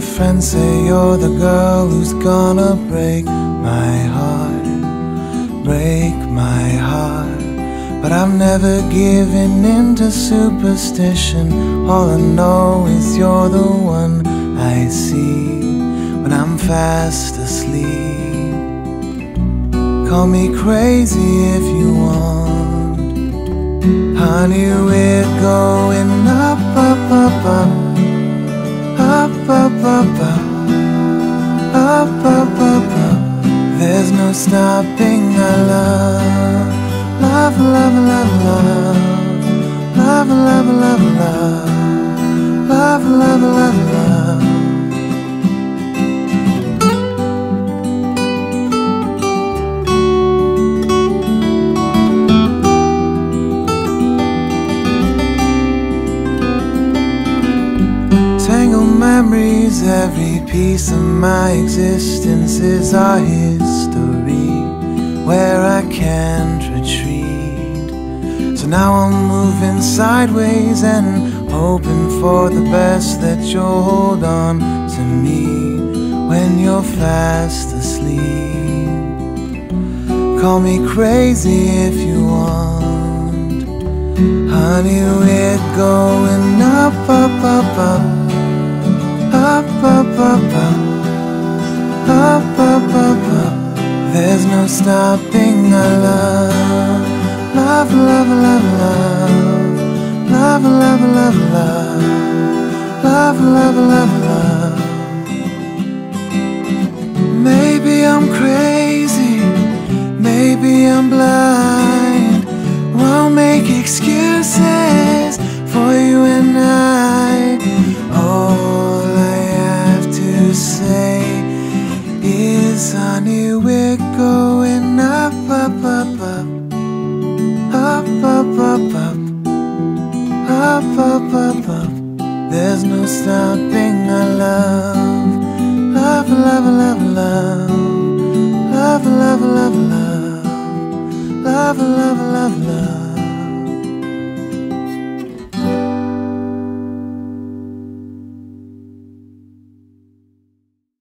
friends say you're the girl who's gonna break my heart, break my heart. But I've never given in to superstition. All I know is you're the one I see when I'm fast asleep. Call me crazy if you want, honey, we're going up, up, up, up, up, up, up, up, up, up, up, up. There's no stopping our love, love, love, love, love, love, love, love, love, love, love, love. Tangled memories, every piece of my existence is our history, where I can't retreat. So now I'm moving sideways and hoping for the best, that you'll hold on to me when you're fast asleep. Call me crazy if you want, honey, we're going up, up, up, up, up, up, up, up, up, up, up, up. There's no stopping our love, love, love, love, love, love, love, love, love, love, love, love. Maybe I'm crazy, maybe I'm blind, won't make excuses for you and I. All I have to say is, honey, we're going up, up, up, up, up, up, up, up, up, up, up, up. There's no stopping our love, love, love, love, love, love, love, love, love, love, love, love, love.